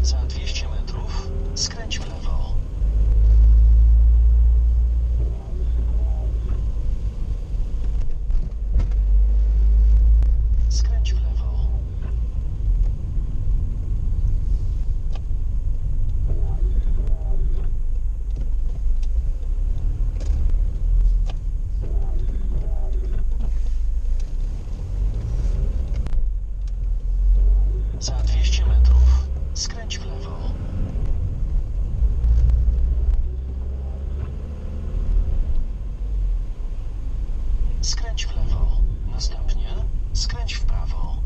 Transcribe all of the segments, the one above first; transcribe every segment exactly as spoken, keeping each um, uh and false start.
Za dwieście metrów skręć w lewo. Skręć w lewo. Za dwieście metrów skręć w lewo. Skręć w lewo. Następnie skręć w prawo.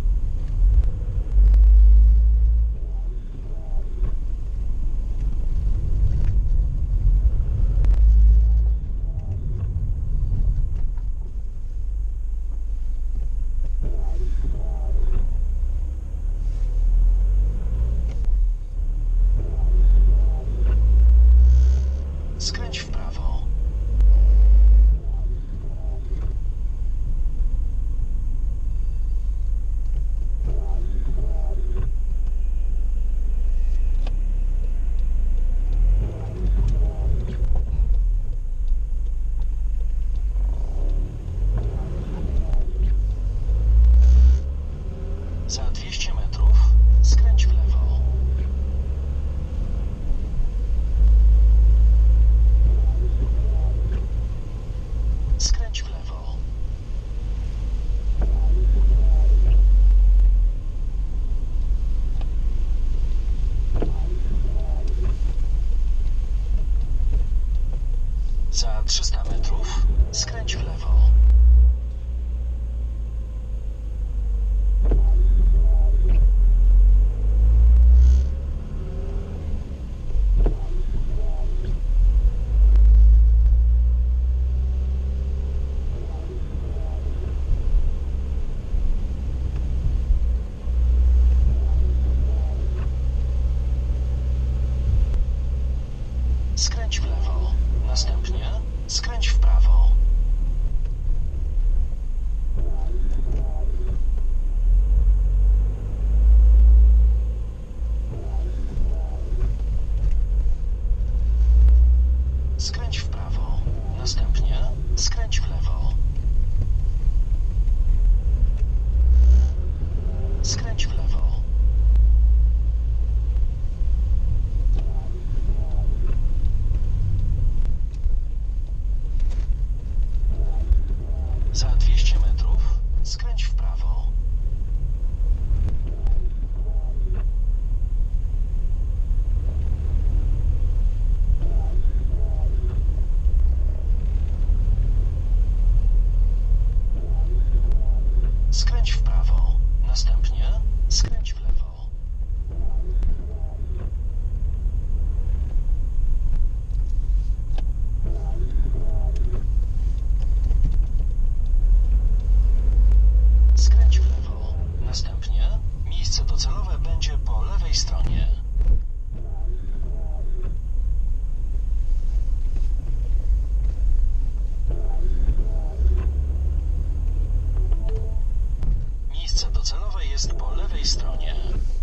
Skręć w prawo. Za dwieście metrów skręć w lewo. Skręć w lewo. Za trzysta metrów skręć w lewo. Skręć w lewo. Następnie skręć w prawo. Skręć w prawo. Następnie skręć w lewo. Skręć w lewo. Za dwieście metrów skręć w prawo. Skręć w prawo. Następnie skręć w lewo. Skręć w lewo. Następnie miejsce docelowe będzie po lewej stronie. Miejsce docelowe jest po lewej stronie.